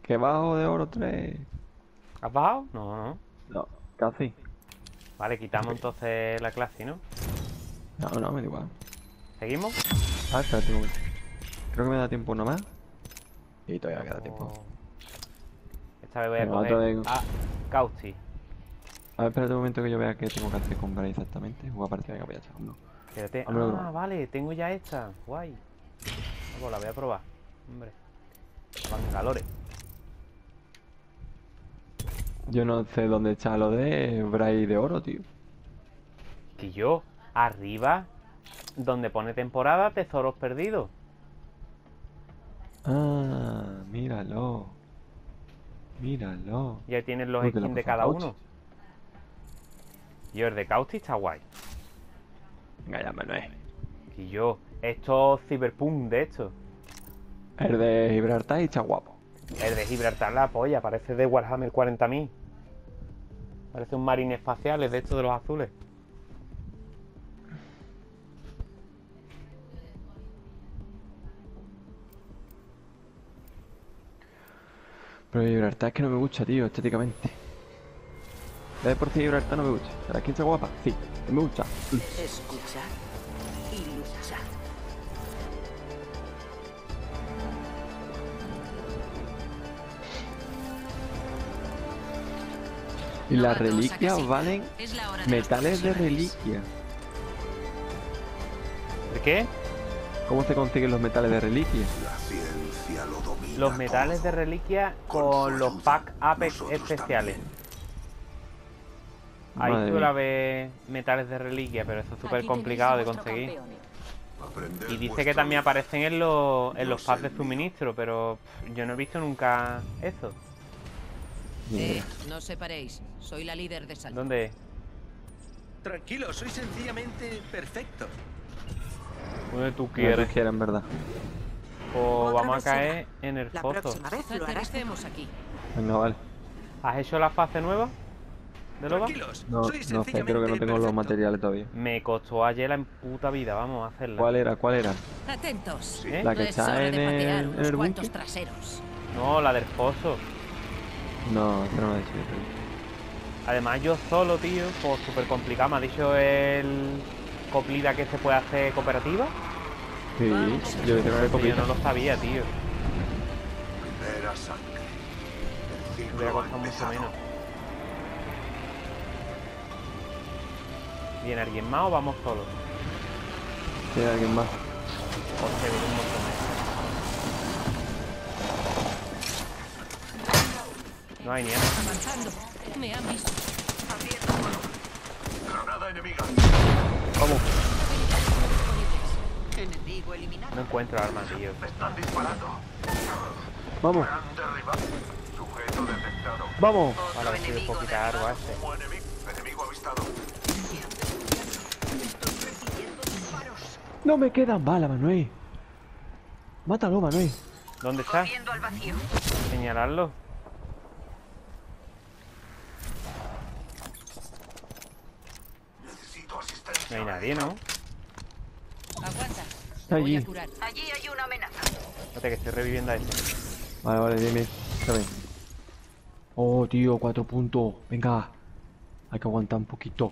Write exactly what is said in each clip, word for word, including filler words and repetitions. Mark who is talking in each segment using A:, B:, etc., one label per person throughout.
A: Que bajo de oro tres.
B: ¿Has bajado? No, no.
A: No, casi.
B: Vale, quitamos entonces la clase, ¿no?
A: No, no, me da igual.
B: ¿Seguimos?
A: Ah, espérate un momento. Creo que me da tiempo uno más. Y todavía queda tiempo.
B: O- Esta vez voy a
A: Venga,
B: coger
A: otra vez.
B: a Causti.
A: A ver, espérate un momento que yo vea qué tengo que hacer con Bray exactamente. Juega partida, venga, voy a echar uno.
B: Espérate.
A: Hombre,
B: Ah,
A: no.
B: vale, tengo ya esta. Guay. Pues la voy a probar. Hombre. Bangalore.
A: Yo no sé dónde está lo de Bray de oro, tío.
B: Que yo, arriba, donde pone temporada, tesoros perdidos.
A: Ah, míralo. Míralo.
B: Ya tienes los
A: Uy, que la
B: skins de
A: cosa
B: cada
A: Cauchi.
B: uno. Yo, el de Causti está guay.
A: Venga, ya me lo es.
B: Y yo, esto es Cyberpunk, de hecho.
A: El de Gibraltar y está guapo.
B: El de Gibraltar la polla, parece de Warhammer cuarenta mil. Parece un marine espacial, es de estos de los azules.
A: Pero Gibraltar es que no me gusta, tío, estéticamente. La de por sí Gibraltar no me gusta. ¿La skin está guapa? Sí, me gusta.
C: Escuchar y luchar.
A: Y las
C: Novatos a
A: reliquias
C: casita.
A: valen
C: Es la hora de los
A: metales de
C: profesionales.
A: reliquia.
B: ¿De qué?
A: ¿Cómo se consiguen los metales de reliquia?
D: La ciencia lo domina
B: Los metales de
D: todo.
B: reliquia
D: Con
B: con
D: su
B: los
D: ayuda,
B: pack Apex
D: nosotros
B: especiales.
D: también.
B: Ahí
A: Madre
B: suele
A: mía.
B: haber metales de reliquia, pero eso es súper
E: Aquí
B: complicado de
E: tenéis a vuestro
B: conseguir.
E: campeón.
D: Aprender
B: Y dice
D: vuestro
B: que también
D: legado.
B: aparecen en los, en
D: No
B: los
D: es
B: packs de
D: el mío.
B: suministro, pero pff, yo no he visto nunca eso.
A: Ni
C: Eh,
A: idea.
C: no os separéis. Soy la líder de salud.
B: ¿Dónde?
F: Tranquilo, soy sencillamente perfecto.
B: ¿Dónde tú
A: Lo que
B: quieres?
A: quieras, en verdad.
B: O
G: Otra
B: vamos a
G: vez
B: caer en el
G: La
B: foso.
G: próxima vez lo harás.
C: Aterricemos aquí.
A: Venga, vale.
B: ¿Has hecho la fase nueva de Loba?
F: Tranquilos,
A: No,
F: soy
A: no sé, creo que no
F: sencillamente
A: tengo los
F: perfecto.
A: materiales todavía.
B: Me costó ayer la puta vida, vamos a hacerla.
A: ¿Cuál era? ¿Cuál era?
C: Atentos.
B: ¿Eh?
A: La
C: No
A: que
C: es
A: está
C: hora
A: en
C: de patear
A: el, en
C: unos
A: el
C: cuantos
A: búnker.
C: traseros.
B: No, la del foso.
A: No, esa no me ha dicho.
B: Además yo solo, tío, pues súper complicado. Me ha dicho el Coplida que se puede hacer cooperativa.
A: Sí, yo hice con el
B: Pero yo
A: copita.
B: no lo sabía, tío.
D: Primera sangre. El
B: Me
D: ciclo
B: hubiera
D: ha
B: costado mucho
D: empezado.
B: menos. ¿Viene alguien más o vamos solos?
A: Sí, alguien más.
B: Hostia, viene un montón de... No hay ni nada.
C: Avanzando. Me han visto.
D: Granada enemiga.
A: Vamos.
G: Enemigo eliminado.
B: No encuentro armas, tío.
D: Me están disparando.
A: Vamos.
D: Han derribado. Sujeto detectado.
A: Vamos.
B: Ahora a ver si le puedo quitar algo a este.
D: Como enemigo. Enemigo avistado.
A: No me quedan balas, Manuel. Mátalo, Manuel.
B: ¿Dónde está?
G: Viendo al vacío.
B: Señalarlo.
D: Necesito asistencia.
B: No hay nadie, ¿no?
C: Aguanta.
A: Está
C: Voy
A: allí.
C: a curar.
G: Allí hay una amenaza.
B: Espérate que estoy reviviendo a este.
A: Vale, vale, dime. Está bien. Oh, tío, cuatro puntos. Venga. Hay que aguantar un poquito.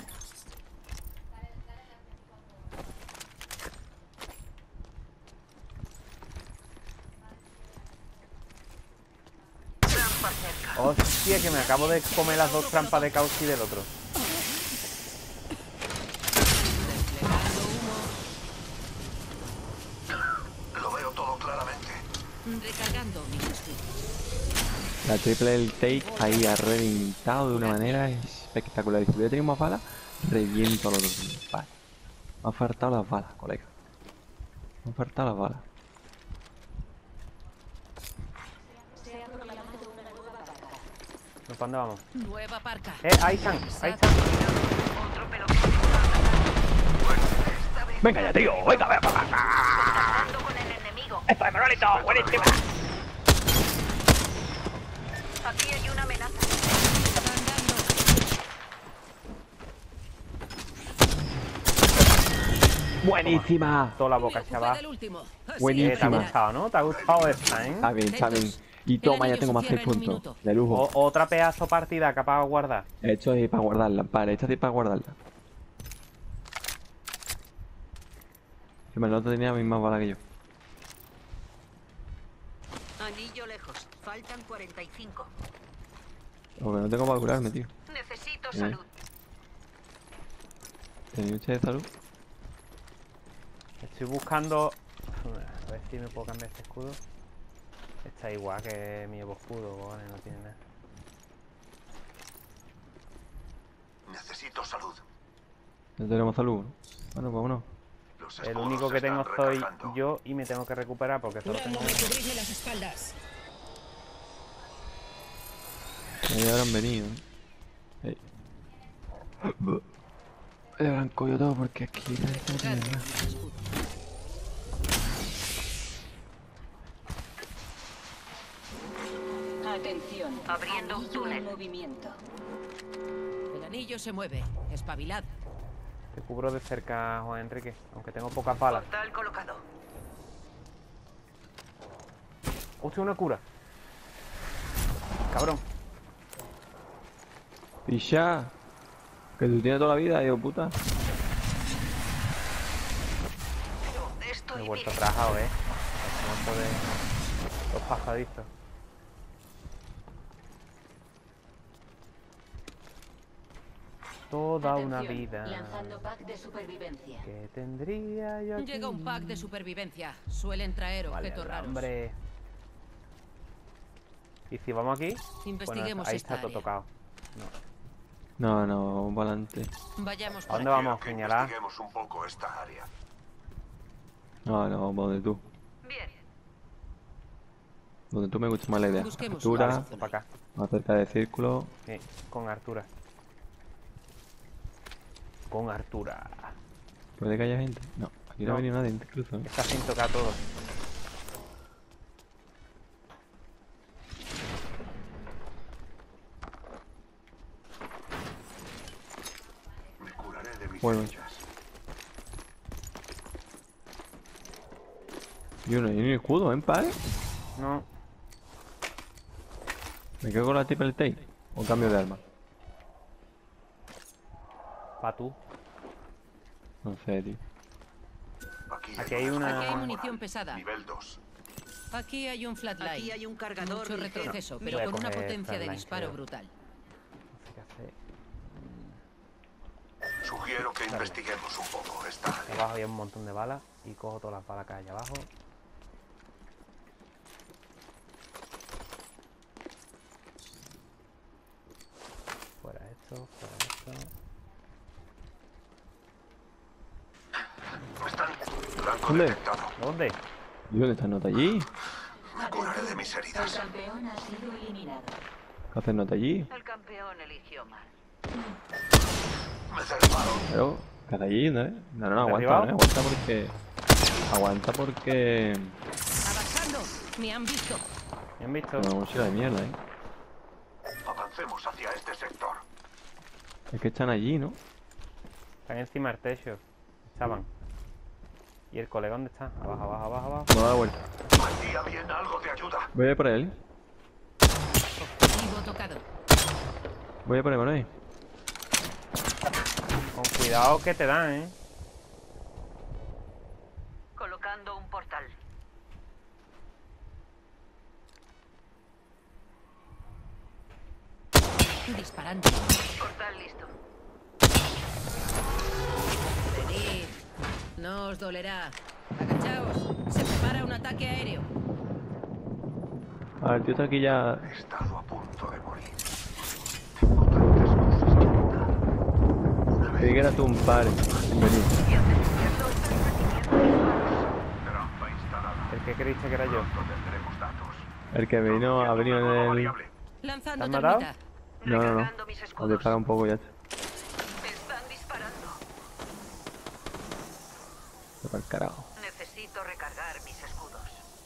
G: Trampa cerca.
B: Hostia, que me acabo de comer las dos trampas de Cauchi del otro.
C: Desplegando humo.
D: Lo veo todo claramente.
C: Recargando mi fusil.
A: La triple del take ahí ha reventado de una manera espectacular. Y si hubiera tenido más balas, reviento a los dos. Vale. Me han faltado las balas, colega. Me han faltado las balas.
B: ¿Para dónde vamos?
C: Nueva parca.
B: Eh, ahí están, ahí están.
G: Otro pelotón. Esta vez
A: Venga ya, tío. Venga, venga, venga.
G: contactando con el enemigo.
B: ¡Esto es Manolito! ¡Buenísima!
G: Aquí hay una amenaza.
C: Andando.
A: Buenísima.
B: Toda la boca,
C: Me ocupa
B: chaval.
C: del último. Así
B: Eh, ¿te ha
A: Buenísima.
C: que
B: gustado, no? ¿Te ha gustado esta, eh?
A: Está bien, está bien. Y toma, ya
C: anillo
A: tengo
C: se
A: más seis
C: cierra en un
A: puntos.
C: minuto.
A: De lujo.
B: O- otra pedazo partida que para guardar.
A: Esto es para guardarla. Vale, esta es para guardarla. Si me lo tenía misma bala que yo.
G: Anillo lejos. Faltan cuarenta y cinco.
A: Porque no tengo para curarme, tío.
G: Necesito
A: Bien.
G: salud.
A: ¿Tenéis usted de salud?
B: Estoy buscando... A ver si me puedo cambiar este escudo. Está igual que mi Evo escudo, cojones, no tiene nada.
D: Necesito salud.
A: No tenemos salud, ¿no? Bueno, pues vámonos.
D: Los
B: El
D: escudos
B: único que
D: están
B: tengo soy
D: recargando.
B: yo y me tengo que recuperar porque solo tengo...
C: Rango, me cubrís las espaldas.
A: Ya habrán venido, ¿eh? Ey. Le habrán cogido todo porque aquí...
C: Recargando mis escudos.
G: Atención. Abriendo un
C: Anillo en
G: túnel.
C: movimiento. El anillo se mueve. Espabilad.
B: Te cubro de cerca, Juan Enrique, aunque tengo pocas balas.
G: Portal colocado.
B: Hostia, una cura. Cabrón.
A: Pisha. Que tú tienes toda la vida, hijo puta.
G: Pero
B: Me he
G: estoy
B: vuelto
G: bien.
B: atrasado, eh. Esto de los pasadizos. Toda una vida
E: Lanzando pack de supervivencia.
B: que tendría yo aquí.
C: Llega un pack de supervivencia. Suelen traer
B: Vale,
C: objetos raros.
B: hombre. Y si vamos aquí,
C: Investiguemos
B: bueno, ahí
C: esta
B: está todo
C: área.
B: tocado.
A: No, no, vamos para adelante.
C: Vayamos
B: ¿A
C: por
B: dónde
C: aquí.
B: vamos?
D: Quiero que
B: Señalar.
D: investiguemos un poco esta área.
A: No, no, vamos donde tú.
G: Bien.
A: Donde tú me gusta más la idea.
C: Busquemos
A: Altura,
C: una
B: Esto para acá.
A: más cerca del círculo.
B: Sí, con Artura. Con Artura.
A: ¿Puede que haya gente? No, aquí no,
B: No.
A: ha venido nadie incluso, ¿eh?
B: Está sin tocar todo.
D: Me curaré de mis
A: Bueno.
D: heridas.
A: Y uno, y un escudo, ¿eh, padre?
B: No,
A: ¿Me quedo con la triple tape? ¿O cambio de arma?
B: pa' tú.
A: No sé, tío.
D: Aquí,
B: Aquí hay una-
C: Aquí hay munición pesada.
D: Nivel dos.
C: Aquí hay un flatline.
G: Aquí hay un cargador
C: Mucho
G: ligero.
C: retroceso,
B: Voy
C: pero
B: a
C: con una
B: coger
C: potencia de
B: flatline,
C: disparo
B: creo.
C: brutal.
B: No sé qué hacer.
D: Sugiero que investiguemos un poco esta
B: Aquí
D: área.
B: abajo hay un montón de balas. Y cojo todas las balas que hay abajo. Fuera esto, fuera esto.
D: Me están... Blanco
A: ¿Dónde?
D: detectado.
B: ¿Dónde?
A: ¿Y dónde está Nota allí?
D: Me curaré de mis
E: El
D: heridas.
E: campeón ha sido eliminado.
A: ¿Qué hace Nota allí?
G: El campeón eligió mal.
D: Me derribaron.
A: Pero, ¿qué hace allí? ¿No? No, no, no, aguanta,
B: ¿Derribado?
A: ¿no? Aguanta porque... Aguanta porque...
C: ¡Avanzando! ¡Me han visto!
B: ¿Me han visto?
A: Una mochila de mierda, ¿eh?
D: Avancemos hacia este sector.
A: Es que están allí, ¿no?
B: Están encima del techo. Estaban. ¿Y el colega dónde está? Abajo, abajo, abajo, abajo.
A: No da la vuelta.
D: Vendría bien algo de ayuda.
A: Voy a ir por él.
C: Vivo tocado.
A: Voy a por él, Manuel.
B: Con cuidado que te dan, ¿eh?
G: Colocando un portal.
C: Disparando.
G: Portal listo.
C: Venid. No os dolerá. Agachaos. Se prepara un ataque aéreo.
A: A ver, el tío está aquí ya...
D: He estado a punto de morir. Tengo tantas cosas que contar. Una
A: Creí que
D: vez
A: era tú un par. Vení.
D: trampa instalada.
B: ¿El que creíste que era yo?
D: Pronto tendremos datos.
A: El que vino, ha venido
D: Una nueva
A: en el...
D: variable.
C: Lanzando
B: ¿Te han matado?
C: termita.
A: No, no, no.
G: Recargando mis
A: Al
G: escudos.
A: disparar un poco ya está.
G: Están disparando.
A: Se va al carajo.
G: Necesito recargar mis escudos.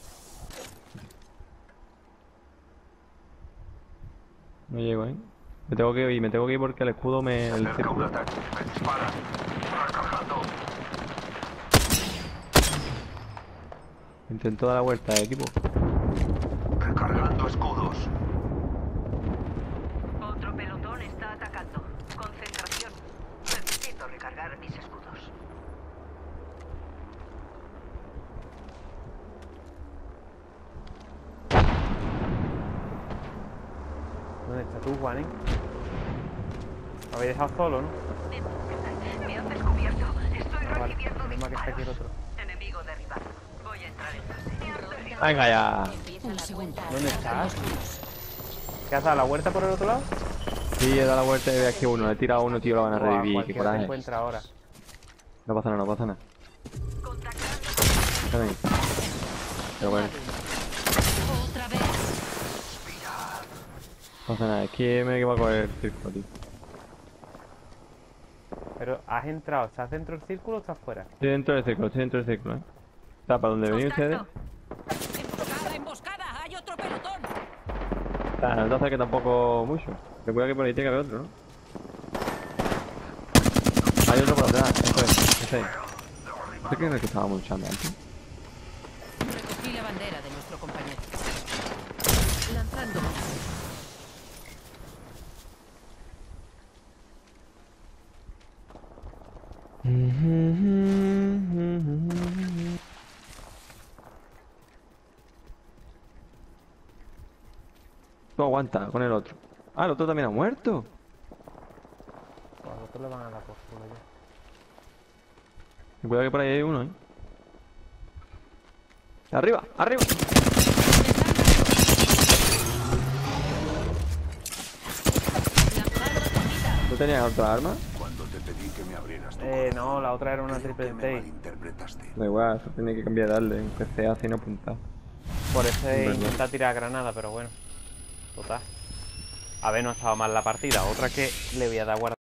A: No llego, ¿eh? Me tengo que ir, me tengo que ir porque el escudo me...
D: Se
A: El
D: acerca un
A: círculo.
D: ataque. Me disparan. Recargando.
A: Intento dar la vuelta, equipo.
D: Recargando Necesito escudos.
G: Otro pelotón está atacando. Concentración. Necesito recargar mis escudos.
B: ¿Dónde estás tú, Juan? ¿Me habéis dejado solo, no?
G: Me han descubierto. Estoy
B: Ah, vale.
G: recibiendo
B: Menos mal que está aquí el
G: disparos.
B: otro.
G: Enemigo derribado. Voy a entrar en fase.
A: Venga ya.
C: Empieza la cuenta.
B: ¿Dónde estás? ¿Qué has dado la vuelta por el otro lado?
A: Sí, he dado la vuelta y ve aquí uno. Le he tirado a uno, tío, lo van a
B: Buah,
A: revivir. Qué
B: cualquiera te
A: coraje.
B: encuentra ahora.
A: No pasa nada, no pasa nada.
G: Contactando.
A: Está bien. Pero bueno,
C: Otra vez.
A: no pasa nada. Es que me va a coger el círculo, tío.
B: Pero has entrado, ¿estás dentro del círculo o estás fuera?
A: Estoy dentro del círculo, estoy dentro del círculo, ¿eh? Está para donde venís ustedes.
C: Emboscada, emboscada. Hay otro pelotón.
A: Ah, no te acerques tampoco mucho. Recuerda que por ahí tiene que haber otro, ¿no? Hay otro por atrás, eso es, ese es. ¿Este qué es el que estábamos luchando antes?
C: Recogí la bandera de nuestro compañero. Lanzando.
A: Tú aguanta con el otro. Ah, el otro también ha muerto.
B: Pues a los otros le van a dar por culo ya.
A: Cuidado que por ahí hay uno, ¿eh? ¡Arriba! ¡Arriba! ¿Tú tenías otra arma?
D: Cuando te pedí que me abrieras tu
B: Eh, no,
D: corazón,
B: la otra era una
D: creo
B: triple
D: que me
B: take.
D: malinterpretaste.
A: Da igual, eso tiene que cambiar de darle. Un P C A sin apuntado.
B: Por eso
A: Verdad.
B: intenta tirar granada, pero bueno. Total. A ver, no ha estado mal la partida. Otra que le voy a dar guarda.